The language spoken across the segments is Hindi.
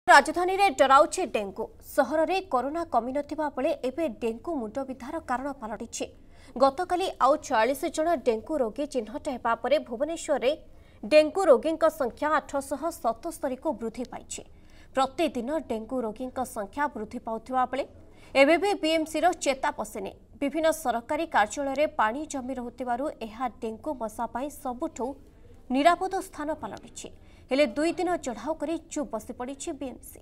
राजधानी रे डराउछि डेंगू सहर रे कोरोना कमी नथिबा बेले एबे डेंगू मुंडबिधार कारण पलटिछि। गतकाली आउ 44 जन डेंगू रोगी चिन्हट हेबा परे भुवनेश्वर रे डेंगू रोगी संख्या 877 को वृद्धि पाइछि। प्रतिदिन डेंगू रोगी संख्या वृद्धि पाउथिबा बेले एबे भी बीएमसी रो चेता पसेने। विभिन्न सरकारी कार्यालय रे पानी जमी रहुतिबारु एहा डेंगू मशा पई सबुठु निरापद स्थान पलटिछि। हेले 2 दिन चढ़ाऊ करी चुप बसी पड़ी बीएमसी।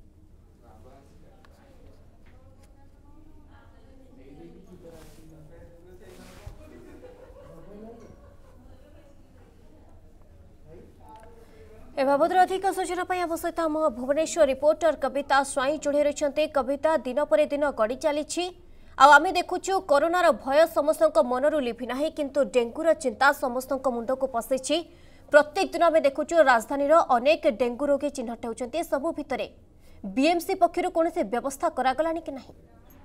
ए बाबद अधिक सूचना आम सहित आम भुवनेश्वर रिपोर्टर कविता स्वाई जोड़ी रही। कविता दिन पर दिन गड़ी चली आम देखुचु कोरोनार भय समस्त मनरू लिभि ना किंतु डेंगूर चिंता समस्त मुंड को पशिछि। प्रत्येक दिन आम देखुचु राजधानी अनेक डेंगू रोगी चिन्हट होती। सबु भितरे बीएमसी पक्षर कौन से व्यवस्था करागलानी कि नहीं?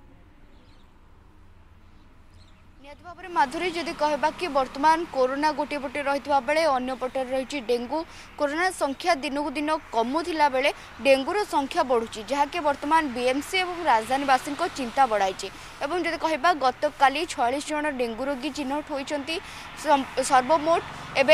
निहत भाव में माधुरी जदि कहबा कि वर्तमान कोरोना गोटे पटे रही बेले अन्य पटे रही डेंगू कोरोना संख्या दिनकू दिन कमुला बेले डेंगूर संख्या बढ़ुची जहाँकि वर्तमान बीएमसी और राजधानीवासी चिंता बढ़ाई। एवं जदि कहबा गतकाली 46 जन डेंगू रोगी चिन्हट होती। सर्वमोट एबे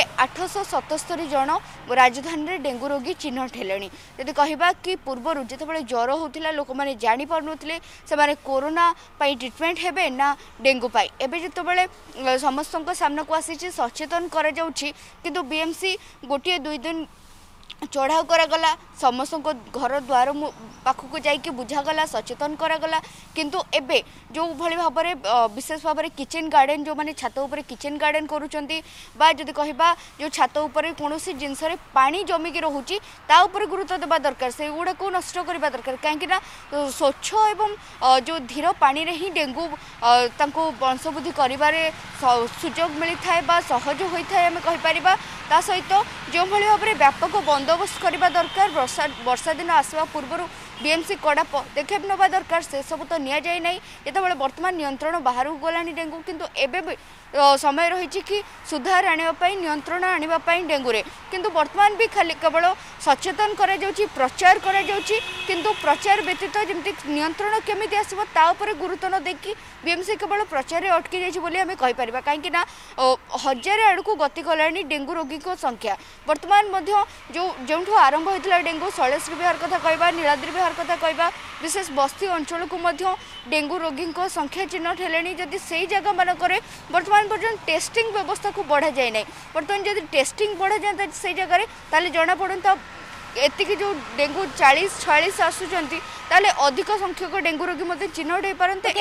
877 जन राजधानी रे डेंगू रोगी चिन्हट हेलेनी। जदि कहबा कि पूर्वर जितेबाला ज्वर होता लोक मैंने जापर नुले से कोरोना पाई ट्रिटमेंट हेबे ना डेंगू पाई एबे जितेबाला समस्त सामना को आसी सचेतन करा जाउछि किंतु बीएमसी गोटे 2 दिन चढ़ाऊ करागला समस्त घर द्वार पाखक जाइए बुझागला सचेतन करागला किंतु एबे जो भली भाव में विशेष भाव में किचेन गार्डन जो माने छात उपर किचेन गार्डन करूचंती बा जदि कहबा जो छात उपर कोनोसी जिनस रे पानी जमिकी रहुची ता उपर गुरुत्व देबा दरकार से गुडा को नष्ट करबा दरकार काहेकि ना स्वच्छ एवं जो धीर पानी रे ही डेंगू तांको वंशवृद्धि करिबारे सुयोग मिली थाए बा सहज होई थाए हम कहि परिबा। ता सहित जो भली भाव में व्यापक बंदोबस्त करबा दरकार वर्षा दिन आसवा पूर्व बीएमसी कड़ा पदक्षेप नवा दरकार से सब तो नि जाए ना जिते बर्तमान नियंत्रण बाहर गलानी डेंगू किंतु एबे भी समय रही कि सुधार आने नियंत्रण आने डेंगू रे किंतु वर्तमान भी खाली केवल सचेतन करा जाउची प्रचार करा जाउची किंतु प्रचार व्यतीत जमती नियंत्रण केमिति आसीबो ता ऊपर गुरुत्व न देकी बीएमसी केवल प्रचार रे अटकी जाइछि बोली हमें कहि परिबा काहेकि ना हजार आड़कू गति कलानी डेंगू रोगी को संख्या वर्तमान मध्य जो जोठू आरंभ होता डेंगू शैलेश्वरी विहार कथा कहबा नीलाद्री विहार कथा कहबा विशेष बस्ती अंचल को मध्य डेंगू रोगी को संख्या चिन्हट हेलेनी। जदि से जगह मानकरे वर्तमान पर्यटन टेस्टिंग व्यवस्था को बढ़ा जाए ना बर्तमान जब टेस्टिंग बढ़ा जाता से जगह ताले जना पड़ता एतिक जो डेंगू 40-46 आसुचंती ताले अधिक संख्यक डेंगू रोगी चिन्हट हो पारते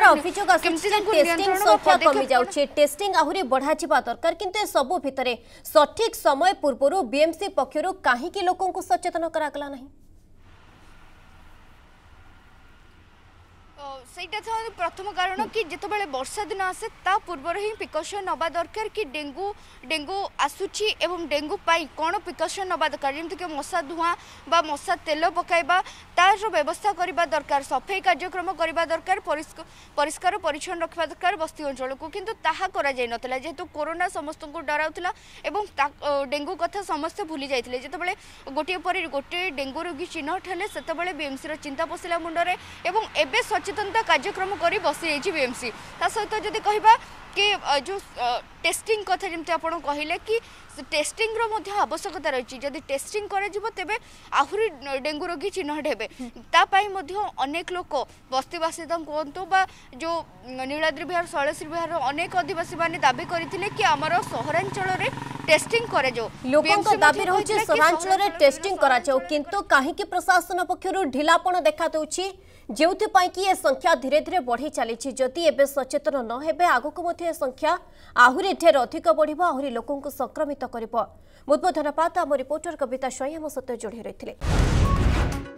टेस्टिंग आहुरी बढ़ा दरकार किंतु सबु भितरे सठिक समय पूर्व बीएमसी पक्षर कहीं लोकों को सचेतन करागला नहीं? सेटा था प्रथम कारण कि जितेबाला वर्षा दिन आसे ता पूर्व ही प्रिकॉशन नवा दरकार कि डेंगू आसुची एवं डेंगू पाई कौन प्रिकॉशन नवा दरकार जमती कि मशा धुआं बा मशा तेल पकाइबा तार व्यवस्था करबा दरकार सफाई कार्यक्रम करबा दरकार परिष्कार परिच्छन्न रखा दरकार बस्ती अंचल को किंतु ताहा करा जाय नतला जेहेतु कोरोना समस्त को डराउतला एवं डेंगू कथा समस्त भूली जाइथिले जितेबाला गोटे पर गोटे डेंगू रोगी चिन्हट हेले सेतेबाला बीएमसी रो चिंता पसिला मुंडरे एवं एबे सचेतनता कार्यक्रम करी बसी जाइछि बीएमसी। ता सहित जदि कहबा कि जो टेस्टिंग कथा जमती आपण कहले कि टेस्टिंग रो मध्ये आवश्यकता रही जदि टेस्टिंग करे जिवो तेबे आहुरी डेंगू रोगी चिन्हट हेबे ता पाई मध्ये अनेक लोक बस्तीवासी कहतु बा जो नीलाद्री विहार शैलेश्वरी विहार अनेक आदिवासी माने दाबी करथिले कि हमर सहरांचल रे टेस्टिंग करे जो लोकन दाबी रहउछि सहरांचल रे टेस्टिंग करा जाओ किंतु काहे कि प्रशासन पक्षरु ढिलापण देखा दउछि जेउथि पाई कि ये संख्या धीरे धीरे बढ़ी चली जदि एबे सचेतन न हेबे आगको मध्ये संख्या आहुरी ढेर अधिक बढ़िबो आहुरी लोकों को संक्रमित करिबो। बहुत बहुत धन्यवाद आम रिपोर्टर कविता स्वाई आम सत्य जोड़ी रही।